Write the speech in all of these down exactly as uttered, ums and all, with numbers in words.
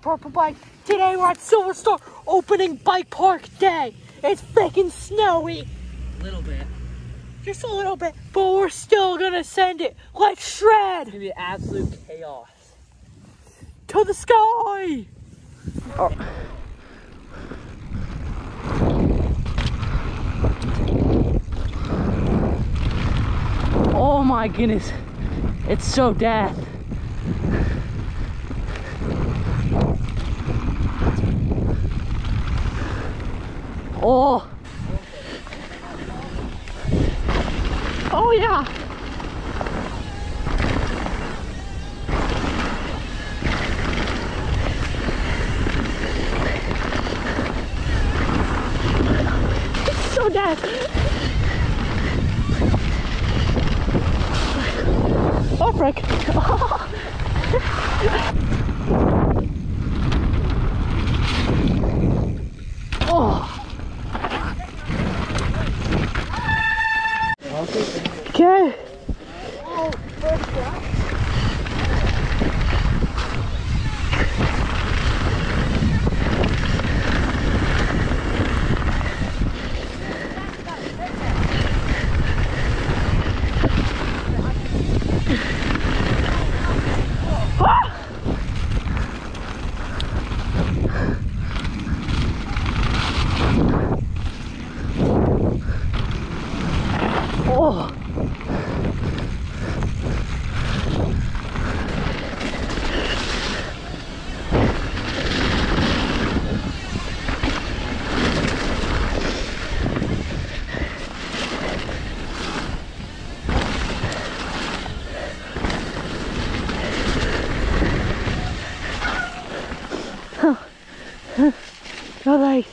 Purple Bike. Today we're at Silver Star opening bike park day. It's freaking snowy. A little bit. Just a little bit, but we're still gonna send it. Let's shred. It's gonna be absolute chaos. To the sky. Oh. Oh my goodness, it's so death. Oh. Oh yeah. It's so death. Oh frick. Oh. Okay. Oh. No legs.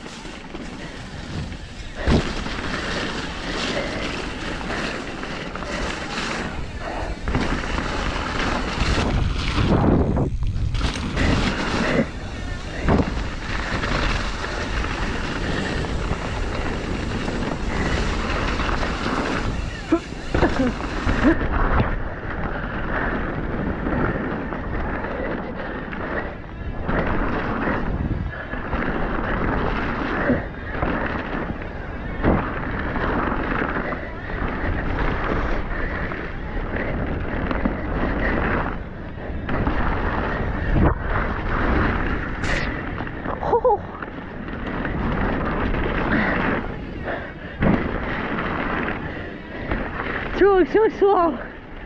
It's going so slow.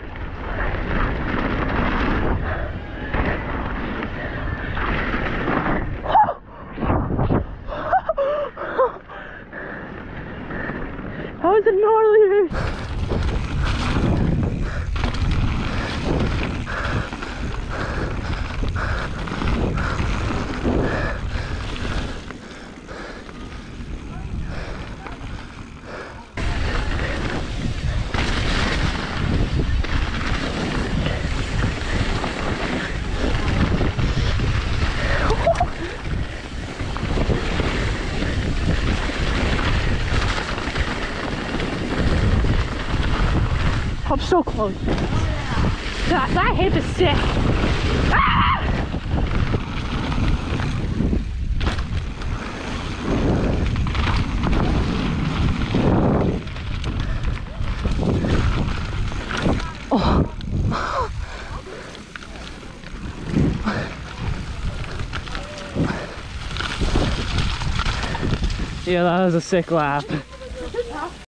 How is it gnarly? I'm so close. That, that hip is sick. Ah! Oh. Yeah, that was a sick lap.